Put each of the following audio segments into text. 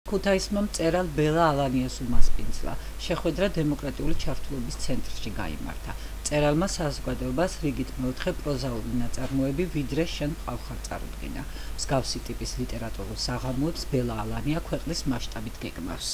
ქუთაისმა მწერალ ბელა ალანიას უმასპინძლა. შეხვედრა დემოკრატიული ჩართულობის ცენტრში გაიმართა. მწერალმა საზოგადოებას რიგით მეოთხე პროზაული ნაწარმოები ვიდრე შენ მყავხარ წარუდგინა. მსგავსი ტიპის ლიტერატურულ საღამოებს ბელა ალანია ქვეყნის მასშტაბით გეგმავს.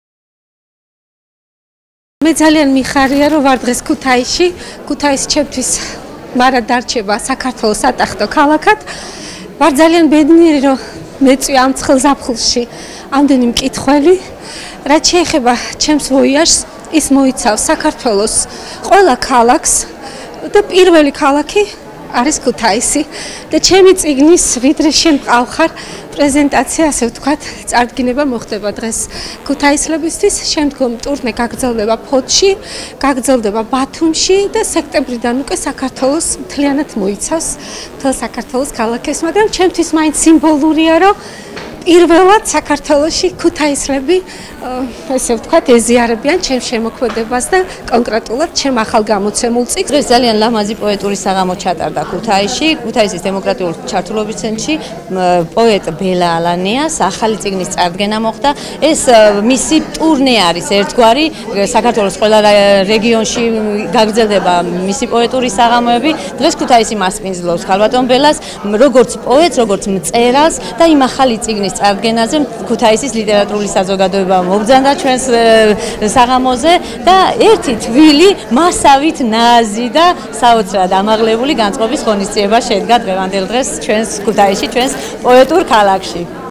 მე ძალიან მიხარია, რომ ვარ დღეს ქუთაისში. ქუთაისი ჩემთვის მარად დარჩება საქართველოს სატახტო ქალაქად. ვარ ძალიან ბედნიერი, რომ მეწვია ამ ცხელ ზაფხულში ამდენი მკითხველი. რაც შეეხება ჩემს ვოიაჟს, ის მოიცავს საქართველოს ყველა ქალაქს და პირველი ქალაქი არის ქუთაისი და ჩემი წიგნის ვიდრე შენ მყავხარ პრეზენტაცია, ასე ვთქვათ, წარდგინება მოხდება დღეს ქუთაისლებისთვის. შემდგომ ტურნე გაგრძელდება ფოთში, გაგრძელდება ბათუმში და სექტემბრიდან უკვე საქართველოს მთლიანად მოიცავს მთელ საქართველოს ქალაქებს, მაგრამ ჩემთვის მაინც სიმბოლურია, რომ პირველად საქართველოში ქუთაისლები ესე ვთქვათ ეზიარებიან ჩემ შემოქმედებას და კონკრეტულად ჩემ ახალ გამოცემულ წიგნს. დღეს ძალიან ლამაზი პოეტური საღამო ჩატარდა ქუთაისში, ქუთაისის დემოკრატიული ჩართულობის ცენტრში. პოეტ ბელა ალანიას ახალი წიგნის წარდგენა მოხდა. ეს მისი ტურნე არის ერთგვარი, საქართველოს ყველა რეგიონში გაგრძელდება მისი პოეტური საღამოები. დღეს ქუთაისი მასპინძლობს ქალბატონ ბელას, როგორც პოეტს, როგორც მწერალს და იმ ახალი წიგნის წარდგენაზე ქუთაისის ლიტერატურული საზოგადოება მობრძანდა ჩვენს საღამოზე და ერთი თვილი მასავით ნაზი და საოცრად ამაღლებული განწყობის ღონისძიება შედგა დღევანდელ დღეს ჩვენს ქუთაისში, ჩვენს პოეტურ ქალაქში.